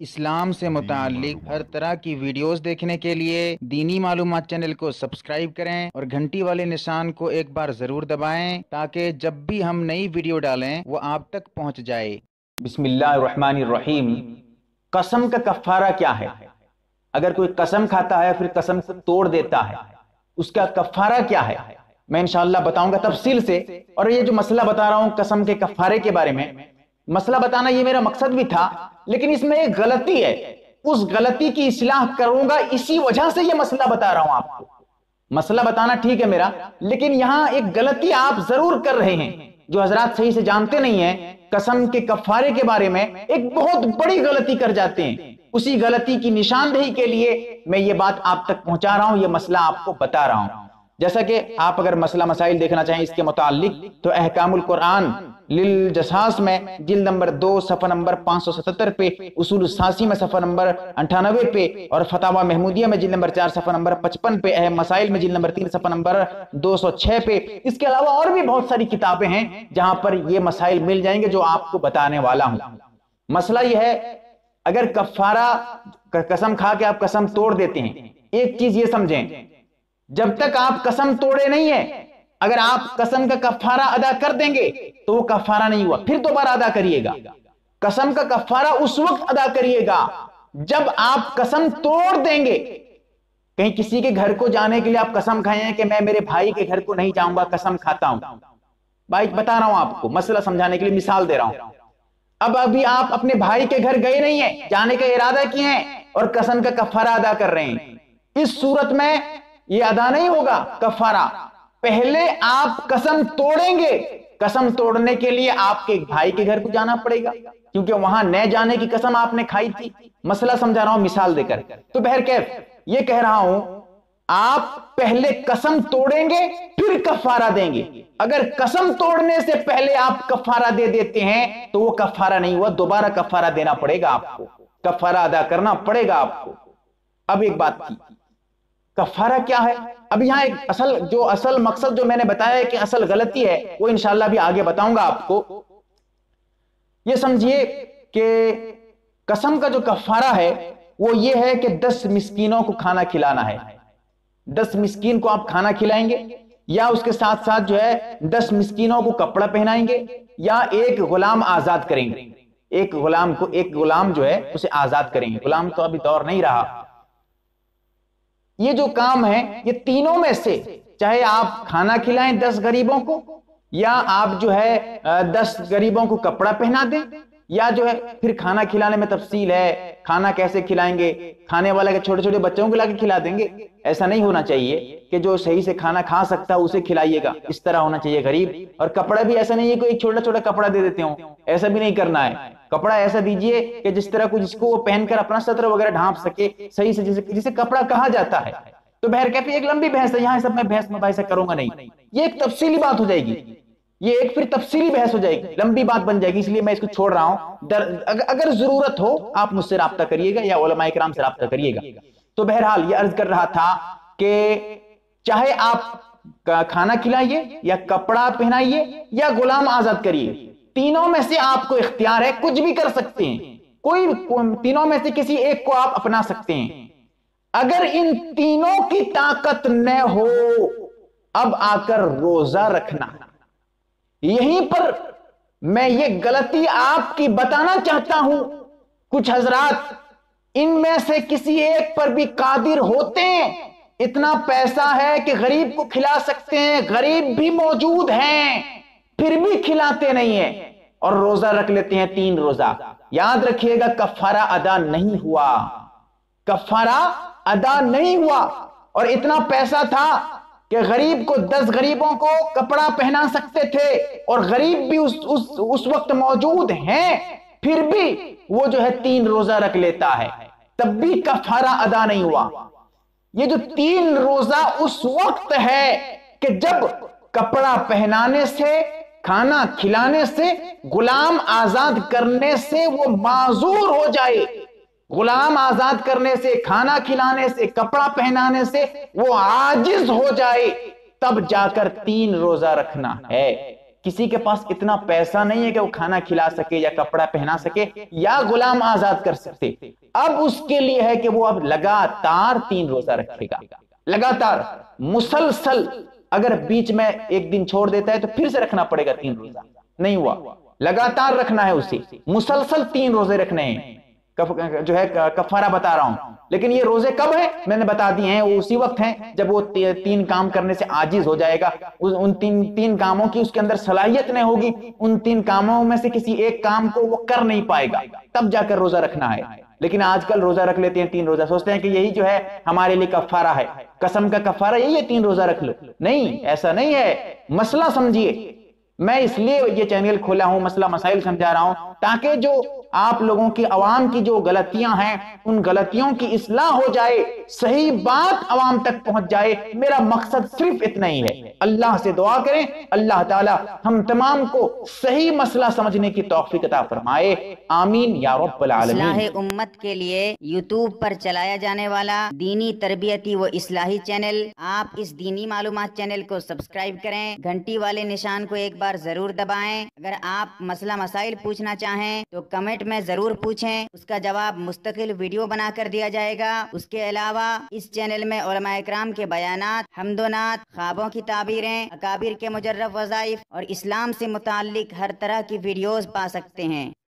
اسلام سے متعلق ہر طرح کی ویڈیوز دیکھنے کے لیے دینی معلومات چینل کو سبسکرائب کریں اور گھنٹی والے نشان کو ایک بار ضرور دبائیں تاکہ جب بھی ہم نئی ویڈیو ڈالیں وہ آپ تک پہنچ جائے۔ بسم اللہ الرحمن الرحیم۔ قسم کا کفارہ کیا ہے؟ اگر کوئی قسم کھاتا ہے پھر قسم کو توڑ دیتا ہے، اس کا کفارہ کیا ہے؟ میں انشاءاللہ بتاؤں گا تفصیل سے۔ اور یہ جو مسئلہ بتا رہا ہوں قسم کے کفارے کے بارے میں، مسئلہ بتانا یہ میرا مقصد بھی تھا، لیکن اس میں ایک غلطی ہے، اس غلطی کی اصلاح کروں گا، اسی وجہ سے یہ مسئلہ بتا رہا ہوں آپ کو۔ مسئلہ بتانا ٹھیک ہے میرا، لیکن یہاں ایک غلطی آپ ضرور کر رہے ہیں جو حضرات صحیح سے جانتے نہیں ہیں۔ قسم کے کفارے کے بارے میں ایک بہت بڑی غلطی کر جاتے ہیں، اسی غلطی کی نشاندہی کے لیے میں یہ بات آپ تک پہنچا رہا ہوں، یہ مسئلہ آپ کو بتا رہا ہوں۔ جیسا کہ آپ اگر مسئلہ مسائل دیکھنا چاہیں اس کے متعلق تو احکام القرآن للجساس میں جلد نمبر 2 صفحہ نمبر 577 پہ، اصول الثاثی میں صفحہ نمبر 98 پہ، اور فتاوی محمودیہ میں جلد نمبر 4 صفحہ نمبر 55 پہ، اہم مسائل میں جلد نمبر 3 صفحہ نمبر 206 پہ۔ اس کے علاوہ اور بھی بہت ساری کتابیں ہیں جہاں پر یہ مسائل مل جائیں گے جو آپ کو بتانے والا ہوں۔ مسئلہ یہ ہے، اگر کفارہ قسم کھا کے آپ قسم توڑ دیتے ہیں، ایک چیز یہ سمجھیں، جب تک آپ قسم توڑے نہیں ہیں، اگر آپ قسم کا کفارہ ادا کر دیں گے تو وہ کفارہ نہیں ہوا، پھر دوبارہ ادا کریے گا۔ قسم کا کفارہ اس وقت ادا کریے گا جب آپ قسم توڑ دیں گے۔ کہیں کسی کے گھر کو جانے کے لیے آپ قسم کھائیں ہیں کہ میں میرے بھائی کے گھر کو نہیں جاؤں گا، قسم کھاتا ہوں۔ بھائی بتا رہا ہوں آپ کو، مسئلہ سمجھانے کے لیے مثال دے رہا ہوں۔ اب ابھی آپ اپنے بھائی کے گھر گئے نہیں ہیں، جانے کا ارادہ کیے ہیں اور قسم کا کفارہ ادا کر رہے ہیں، اس صورت میں یہ ادا نہیں ہوگا کفارہ۔ پہلے آپ قسم توڑیں گے، قسم توڑنے کے لیے آپ کے بھائی کے گھر کو جانا پڑے گا کیونکہ وہاں نہ جانے کی قسم آپ نے کھائی تھی۔ مسئلہ سمجھا رہا ہوں مثال دے کر۔ تو بہرکیف یہ کہہ رہا ہوں، آپ پہلے قسم توڑیں گے پھر کفارہ دیں گے۔ اگر قسم توڑنے سے پہلے آپ کفارہ دے دیتے ہیں تو وہ کفارہ نہیں ہوا، دوبارہ کفارہ دینا پڑے گا آپ کو، کفارہ ادا کرنا پڑے گا آپ کو۔ اب ایک بات تھی، کفارہ کیا ہے؟ اب یہاں ایک اصل مقصد جو میں نے بتایا ہے کہ اصل غلطی ہے، وہ انشاءاللہ بھی آگے بتاؤں گا آپ کو۔ یہ سمجھیے کہ قسم کا جو کفارہ ہے وہ یہ ہے کہ 10 مسکینوں کو کھانا کھلانا ہے۔ 10 مسکین کو آپ کھانا کھلائیں گے، یا اس کے ساتھ ساتھ جو ہے 10 مسکینوں کو کپڑا پہنائیں گے، یا ایک غلام آزاد کریں گے۔ ایک غلام جو ہے اسے آزاد کریں گے، غلام تو ابھی دور نہیں رہا۔ یہ جو کام ہے، یہ تینوں میں سے چاہے آپ کھانا کھلائیں 10 غریبوں کو، یا آپ جو ہے 10 غریبوں کو کپڑا پہنا دیں، یا جو ہے پھر کھانا کھلانے میں تفصیل ہے، کھانا کیسے کھلائیں گے، کھانے والے کے چھوٹے چھوٹے بچوں کو لا کے کھلا دیں گے۔ ایسا نہیں ہونا چاہیے کہ جو صحیح سے کھانا کھا سکتا ہے اسے کھلائیے گا، اس طرح ہونا چاہیے غریب۔ اور کپڑا بھی ایسا نہیں ہے کہ ایک چھوٹا چھوٹا کپڑا دے دیتے ہوں، ایسا بھی نہیں کرنا ہے۔ کپڑا ایسا دیجئے کہ جس طرح جس کو وہ پہن کر اپنا سطر وغیرہ ڈھانپ سکے صحیح سے، جسے کپڑا کہا جاتا ہے۔ تو بہرکیف ایک لمبی بحث ہے، یہاں سب میں بحث مباحثہ کروں گا نہیں، یہ ایک تفصیلی بات ہو جائے گی، یہ ایک پھر تفصیلی بحث ہو جائے گی، لمبی بات بن جائے گی، اس لیے میں اس کو چھوڑ رہا ہوں۔ اگر ضرورت ہو آپ مجھ سے رابطہ کریے گا یا علماء کرام سے رابطہ کریے گا۔ تو بہرحال یہ عرض کر رہا تھا کہ چاہے آپ کھانا کھلائیے یا کپڑا پہنائیے یا غلام آزاد کریے، تینوں میں سے آپ کو اختیار ہے، کچھ بھی کر سکتے ہیں، کوئی تینوں میں سے کسی ایک کو آپ اپنا سکتے ہیں۔ اگر ان تینوں کی طاقت نہ ہو، اب آ کر روزہ رکھنا۔ یہیں پر میں یہ غلطی آپ کی بتانا چاہتا ہوں۔ کچھ حضرات ان میں سے کسی ایک پر بھی قادر ہوتے ہیں، اتنا پیسہ ہے کہ غریب کو کھلا سکتے ہیں، غریب بھی موجود ہیں، پھر بھی کھلاتے نہیں ہیں اور روزہ رکھ لیتے ہیں 3 روزہ۔ یاد رکھیے گا کفارہ ادا نہیں ہوا، کفارہ ادا نہیں ہوا۔ اور اتنا پیسہ تھا کہ غریب کو 10 غریبوں کو کپڑا پہنا سکتے تھے، اور غریب بھی اس وقت موجود ہیں، پھر بھی وہ جو ہے 3 روزہ رکھ لیتا ہے، تب بھی کفارہ ادا نہیں ہوا۔ یہ جو 3 روزہ اس وقت ہے کہ جب کپڑا پہنانے سے، کھانا کھلانے سے، غلام آزاد کرنے سے وہ معذور ہو جائے، غلام آزاد کرنے سے، کھانا کھلانے سے، کپڑا پہنانے سے وہ عاجز ہو جائے، تب جا کر 3 روزہ رکھنا ہے۔ کسی کے پاس اتنا پیسہ نہیں ہے کہ وہ کھانا کھلا سکے یا کپڑا پہنا سکے یا غلام آزاد کر سکتے، اب اس کے لیے ہے کہ وہ اب لگاتار 3 روزہ رکھے گا، لگاتار مسلسل۔ اگر بیچ میں ایک دن چھوڑ دیتا ہے تو پھر سے رکھنا پڑے گا 3 روزہ، نہیں ہوا، لگاتار رکھنا ہے اسے، مسلسل 3 روزے رکھنے ہیں، جو ہے کفارہ بتا رہا ہوں۔ لیکن یہ روزے کب ہیں میں نے بتا دیے ہیں، وہ اسی وقت ہیں جب وہ 3 کام کرنے سے عاجز ہو جائے گا، ان 3 کاموں کی اس کے اندر صلاحیت نہیں ہوگی، ان 3 کاموں میں سے کسی ایک کام کو وہ کر نہیں پائے گا، تب جا کر روزہ رکھنا ہے۔ لیکن آج کل روزہ رکھ لیتے ہیں 3 روزہ، سوچتے ہیں کہ یہی جو ہے ہمارے لیے کفارہ ہے، قسم کا کفارہ یہی ہے 3 روزہ رکھ لو، نہیں، ایسا نہیں ہے، مسئلہ سمجھیے۔ میں اس لیے یہ چینل کھولا ہوں، مسئلہ مسائل سمجھا رہا ہوں، تاکہ جو آپ لوگوں کی، عوام کی جو غلطیاں ہیں ان غلطیوں کی اصلاح ہو جائے، صحیح بات عوام تک پہنچ جائے، میرا مقصد صرف اتنا ہی ہے۔ اللہ سے دعا کریں اللہ تعالی ہم تمام کو صحیح مسئلہ سمجھنے کی توفیق عطا فرمائے، آمین یا رب العالمین۔ اصلاح امت کے لیے یوٹیوب پر چلایا جانے والا دینی تربیتی و اصلاحی چینل، آپ اس دینی معلومات چینل کو سبسکرائب کریں، گھنٹی والے نشان کو ایک بار ضرور دبائیں۔ اگر آپ مسئلہ مسائل پوچھنا چاہیں تو کمنٹ میں ضرور پوچھیں، اس کا جواب مستقل ویڈیو بنا کر دیا جائے گا۔ اس کے علاوہ اس چینل میں علماء اکرام کے بیانات، حمد و نعت، خوابوں کی تعبیریں، اکابر کے مجرب وظائف اور اسلام سے متعلق ہر طرح کی ویڈیوز پا سکتے ہیں۔